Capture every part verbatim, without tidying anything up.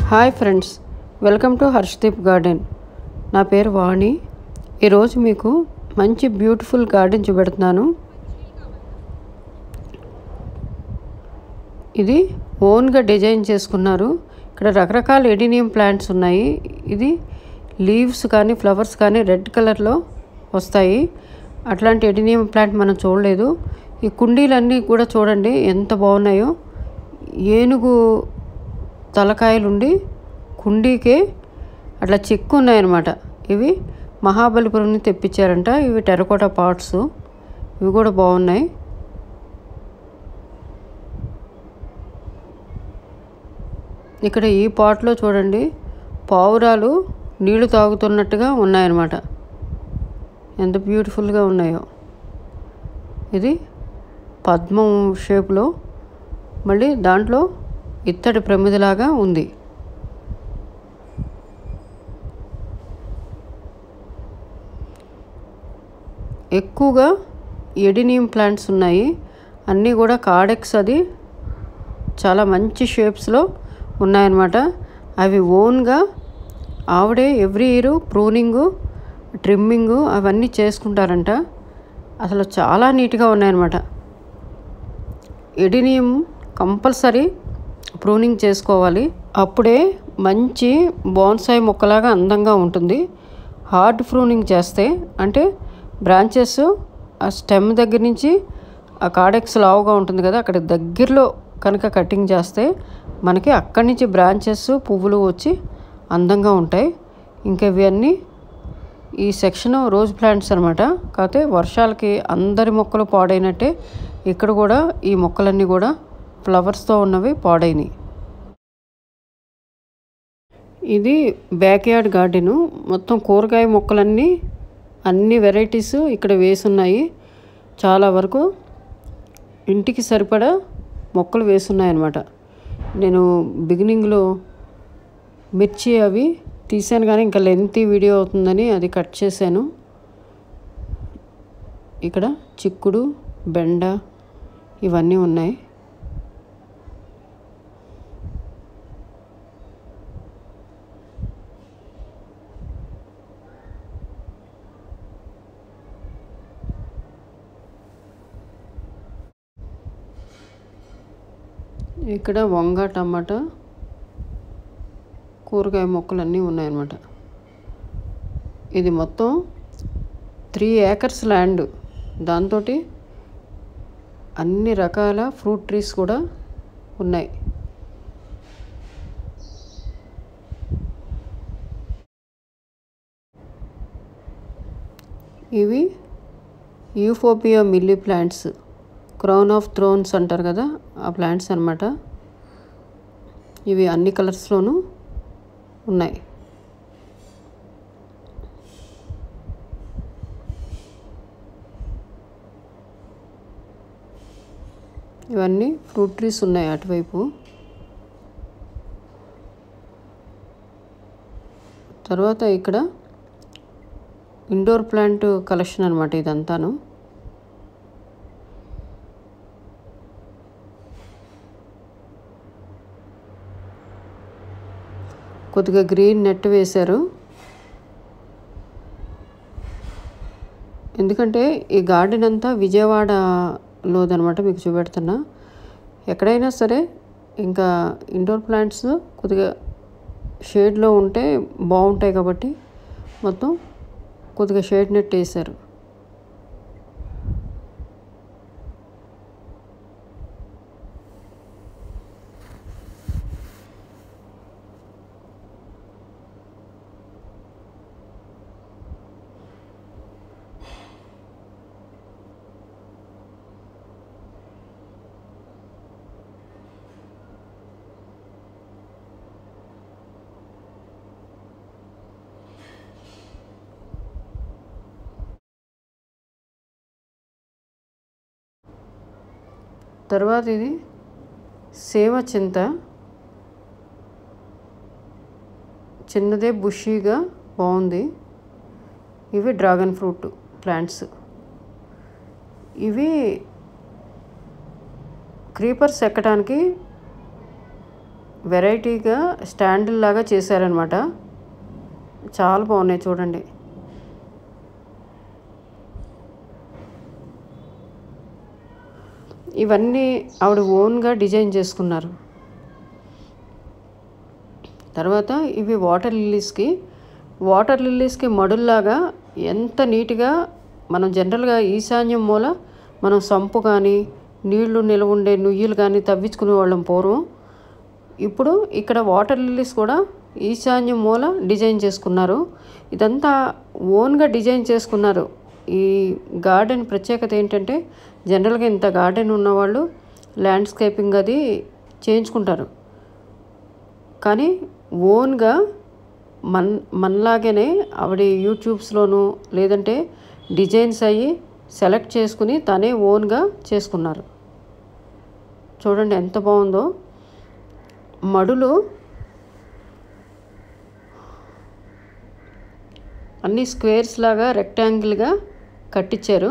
Hi friends, welcome to Harshdeep garden. నా పేరు వాణి. ఈరోజు మీకు మంచి బ్యూటిఫుల్ గార్డెన్ చూపెడుతున్నాను. ఇది ఓన్గా డిజైన్ చేసుకున్నారు. ఇక్కడ రకరకాల ఎడినియం ప్లాంట్స్ ఉన్నాయి. ఇది లీవ్స్ కానీ ఫ్లవర్స్ కానీ రెడ్ కలర్లో వస్తాయి. అట్లాంటి ఎడినియం ప్లాంట్ మనం చూడలేదు. ఈ కుండీలన్నీ కూడా చూడండి ఎంత బాగున్నాయో. ఏనుగు తలకాయలుండి కుండీకే అట్లా చెక్కు ఉన్నాయన్నమాట. ఇవి మహాబలిపురం నుంచి తెప్పించారంట. ఇవి టెరకోటా పాట్స్. ఇవి కూడా బాగున్నాయి. ఇక్కడ ఈ పాట్లో చూడండి పావురాలు నీళ్లు తాగుతున్నట్టుగా ఉన్నాయన్నమాట. ఎంత బ్యూటిఫుల్గా ఉన్నాయో. ఇది పద్మం షేప్లో మళ్ళీ దాంట్లో ఇత్తడి ప్రమిదలాగా ఉంది. ఎక్కువగా ఎడినియం ప్లాంట్స్ ఉన్నాయి. అన్నీ కూడా కార్డెక్స్ అది చాలా మంచి షేప్స్లో ఉన్నాయన్నమాట. అవి ఓన్గా ఆవిడే ఎవ్రీ ఇయర్ ప్రూనింగు ట్రిమ్మింగు అవన్నీ చేసుకుంటారంట. అసలు చాలా నీట్గా ఉన్నాయన్నమాట. ఎడినియం కంపల్సరీ ప్రూనింగ్ చేసుకోవాలి. అప్పుడే మంచి బోన్సాయి మొక్కలాగా అందంగా ఉంటుంది. హార్డ్ ప్రూనింగ్ చేస్తే అంటే బ్రాంచెస్ ఆ స్టెమ్ దగ్గర నుంచి ఆ కార్డెక్స్ లావుగా ఉంటుంది కదా, అక్కడ దగ్గరలో కనుక కటింగ్ చేస్తే మనకి అక్కడి నుంచి బ్రాంచెస్ పువ్వులు వచ్చి అందంగా ఉంటాయి. ఇంకా ఇవన్నీ ఈ సెక్షన్ రోజ్ ప్లాంట్స్ అనమాట. కాకపోతే వర్షాలకి అందరి మొక్కలు పాడైనట్టే ఇక్కడ కూడా ఈ మొక్కలన్నీ కూడా ఫ్లవర్స్తో ఉన్నవి పాడైనవి. ఇది బ్యాక్ యార్డ్ గార్డెను. మొత్తం కూరగాయ మొక్కలన్నీ అన్ని వెరైటీస్ ఇక్కడ వేసున్నాయి. చాలా వరకు ఇంటికి సరిపడా మొక్కలు వేసున్నాయన్నమాట. నేను బిగినింగ్లో మిర్చి అవి తీసాను కానీ ఇంకా లెంతీ వీడియో అవుతుందని అది కట్ చేశాను. ఇక్కడ చిక్కుడు, బెండ ఇవన్నీ ఉన్నాయి. ఇక్కడ వంగ, టమాటా, కూరగాయ మొక్కలన్నీ ఉన్నాయన్నమాట. ఇది మొత్తం త్రీ ఏకర్స్ ల్యాండ్. దాంతో అన్ని రకాల ఫ్రూట్ ట్రీస్ కూడా ఉన్నాయి. ఇవి యూఫోపియా milii plants, crown of thrones అంటారు కదా, ఆ ప్లాంట్స్ అన్నమాట. ఇవి అన్ని కలర్స్లోనూ ఉన్నాయి. ఇవన్నీ ఫ్రూట్ ట్రీస్ ఉన్నాయి అటువైపు. తర్వాత ఇక్కడ ఇండోర్ ప్లాంట్ కలెక్షన్ అనమాట ఇదంతాను. కొద్దిగా గ్రీన్ నెట్ వేశారు. ఎందుకంటే ఈ గార్డెన్ అంతా విజయవాడలోదనమాట. మీకు చూపెడుతున్నా. ఎక్కడైనా సరే ఇంకా ఇండోర్ ప్లాంట్స్ కొద్దిగా షేడ్లో ఉంటే బాగుంటాయి కాబట్టి మొత్తం కొద్దిగా షేడ్ నెట్ వేశారు. తర్వాత ఇది సేవ చింత, చిన్నదే బుషీగా బాగుంది. ఇవి డ్రాగన్ ఫ్రూట్ ప్లాంట్స్. ఇవి క్రీపర్స్ ఎక్కడానికి వెరైటీగా స్టాండ్ లాగా చేశారనమాట. చాలా బాగున్నాయి చూడండి. ఇవన్నీ ఆవిడ ఓన్గా డిజైన్ చేసుకున్నారు. తర్వాత ఇవి వాటర్ లిల్లీస్కి వాటర్ లిల్లీస్కి మడుల్లాగా ఎంత నీట్గా మనం జనరల్గా ఈశాన్యం మూల మనం సంపు కానీ నీళ్లు నిలవ ఉండే నుయ్యిలు కానీ తవ్వించుకునే వాళ్ళం పూర్వం. ఇప్పుడు ఇక్కడ వాటర్ లిల్లీస్ కూడా ఈశాన్యం మూల డిజైన్ చేసుకున్నారు. ఇదంతా ఓన్గా డిజైన్ చేసుకున్నారు. ఈ గార్డెన్ ప్రత్యేకత ఏంటంటే జనరల్గా ఇంత గార్డెన్ ఉన్నవాళ్ళు ల్యాండ్స్కేపింగ్ అది చేయించుకుంటారు. కానీ ఓన్గా మన్ మనలాగానే ఆవిడ యూట్యూబ్స్లోనూ లేదంటే డిజైన్స్ అయ్యి సెలెక్ట్ చేసుకుని తనే ఓన్గా చేసుకున్నారు. చూడండి ఎంత బాగుందో. మడులు అన్ని స్క్వేర్స్ లాగా రెక్టాంగిల్గా కట్టించారు.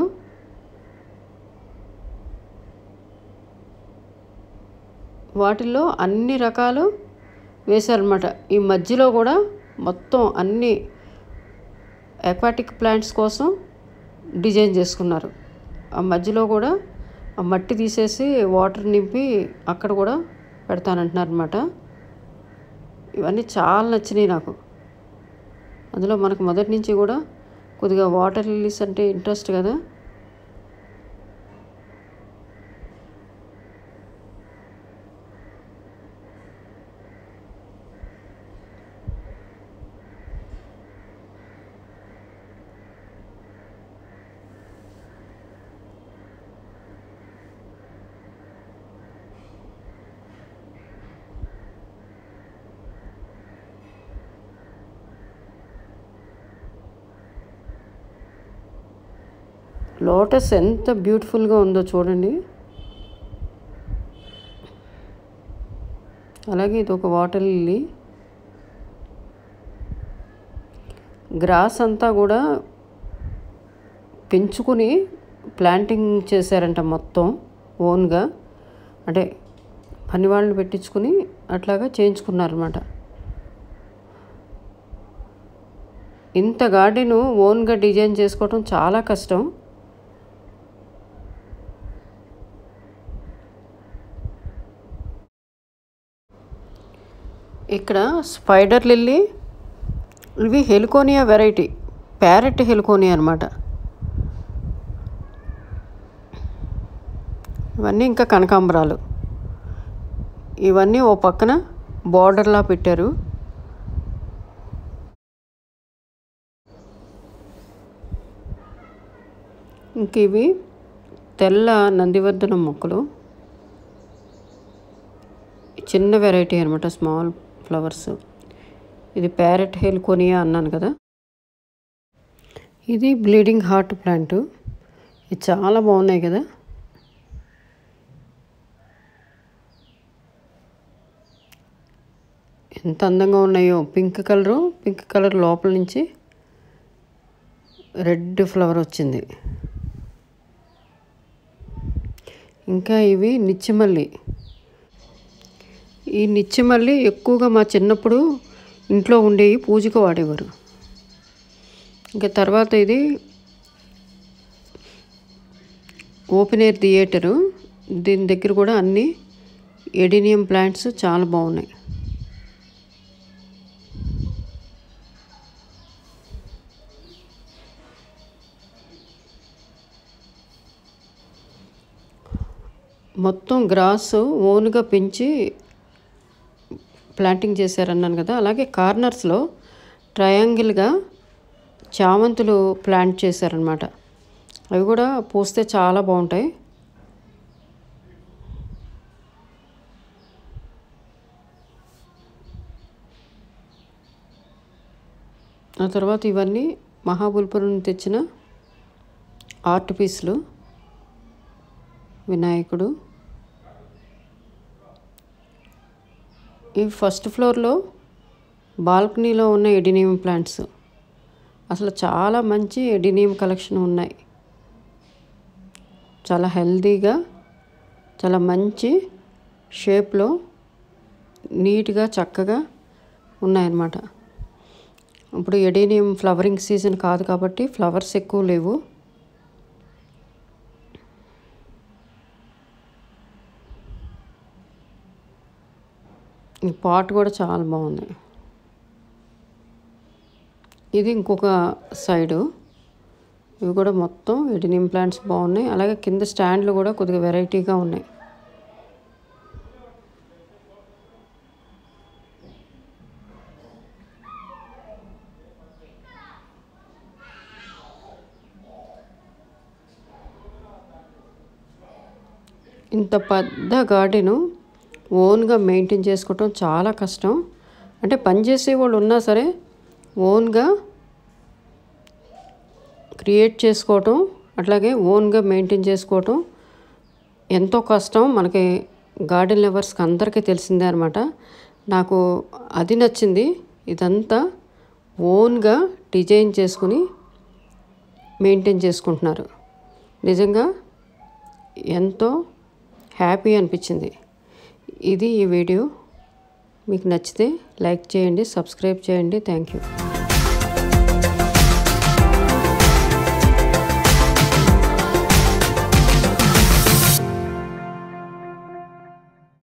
వాటిల్లో అన్ని రకాలు వేశారనమాట. ఈ మధ్యలో కూడా మొత్తం అన్ని అక్వాటిక్ ప్లాంట్స్ కోసం డిజైన్ చేసుకున్నారు. ఆ మధ్యలో కూడా ఆ మట్టి తీసేసి వాటర్ నింపి అక్కడ కూడా పెడతానంటున్నారు అనమాట. ఇవన్నీ చాలా నచ్చినాయి నాకు. అందులో మనకు మొదటి నుంచి కూడా కొద్దిగా వాటర్ లిల్లీస్ అంటే ఇంట్రెస్ట్ కదా. లోటస్ ఎంత బ్యూటిఫుల్గా ఉందో చూడండి. అలాగే ఇది ఒక వాటర్ లిల్లీ. గ్రాస్ అంతా కూడా పెంచుకుని ప్లాంటింగ్ చేశారంట మొత్తం ఓన్గా. అంటే పని వాళ్ళని పెట్టించుకుని అట్లాగా చేయించుకున్నారన్నమాట. ఇంత గార్డెను ఓన్గా డిజైన్ చేసుకోవటం చాలా కష్టం. ఇక్కడ స్పైడర్ లిల్లీ, ఇవి హెలికోనియా వెరైటీ, ప్యారెట్ హెలికోనియా అనమాట. ఇవన్నీ ఇంకా కనకాంబరాలు. ఇవన్నీ ఓ పక్కన బార్డర్లా పెట్టారు. ఇంక ఇవి తెల్ల నందివర్ధనం మొక్కలు, చిన్న వెరైటీ అనమాట, స్మాల్ ఫ్లవర్స్. ఇది ప్యారెట్ హెలికోనియా అన్నాను కదా. ఇది బ్లీడింగ్ హార్ట్ ప్లాంట్. ఇది చాలా బాగున్నాయి కదా. ఎంత అందంగా ఉన్నాయో. పింక్ కలరు, పింక్ కలర్ లోపల నుంచి రెడ్ ఫ్లవర్ వచ్చింది. ఇంకా ఇవి నిచ్చిమల్లి. ఈ నిచ్చిమల్లి ఎక్కువగా మా చిన్నప్పుడు ఇంట్లో ఉండేవి, పూజకు వాడేవారు. ఇంకా తర్వాత ఇది ఓపెన్ ఎయిర్ థియేటరు. దీని దగ్గర కూడా అన్ని ఎడినియం ప్లాంట్స్ చాలా బాగున్నాయి. మొత్తం గ్రాస్ ఓన్గా పెంచి ప్లాంటింగ్ చేశారన్నాను కదా. అలాగే కార్నర్స్లో ట్రయాంగిల్గా చామంతులు ప్లాంట్ చేశారనమాట. అవి కూడా పూస్తే చాలా బాగుంటాయి. ఆ తర్వాత ఇవన్నీ మహాబలిపురం నుంచి తెచ్చిన ఆర్ట్ పీస్లు. వినాయకుడు. ఈ ఫస్ట్ ఫ్లోర్లో బాల్కనీలో ఉన్న ఎడినియం ప్లాంట్స్. అసలు చాలా మంచి ఎడినియం కలెక్షన్ ఉన్నాయి. చాలా హెల్తీగా, చాలా మంచి షేప్లో నీట్గా చక్కగా ఉన్నాయన్నమాట. ఇప్పుడు ఎడీనియం ఫ్లవరింగ్ సీజన్ కాదు కాబట్టి ఫ్లవర్స్ ఎక్కువ లేవు. ఈ పాట్ కూడా చాలా బాగుంది. ఇది ఇంకొక సైడు. ఇవి కూడా మొత్తం ఎడీనియం ప్లాంట్స్ బాగున్నాయి. అలాగే కింద స్టాండ్లు కూడా కొద్దిగా వెరైటీగా ఉన్నాయి. ఇంత పెద్ద గార్డెను ఓన్గా మెయింటైన్ చేసుకోవటం చాలా కష్టం. అంటే పనిచేసే వాళ్ళు ఉన్నా సరే ఓన్గా క్రియేట్ చేసుకోవటం, అట్లాగే ఓన్గా మెయింటైన్ చేసుకోవటం ఎంతో కష్టం. మనకి గార్డెన్ లవర్స్కి అందరికీ తెలిసిందే అనమాట. నాకు అది నచ్చింది. ఇదంతా ఓన్గా డిజైన్ చేసుకుని మెయింటైన్ చేసుకుంటున్నారు. నిజంగా ఎంతో హ్యాపీ అనిపించింది. ఇది ఈ వీడియో. మీకు నచ్చితే లైక్ చేయండి, సబ్స్క్రైబ్ చేయండి. Thank you.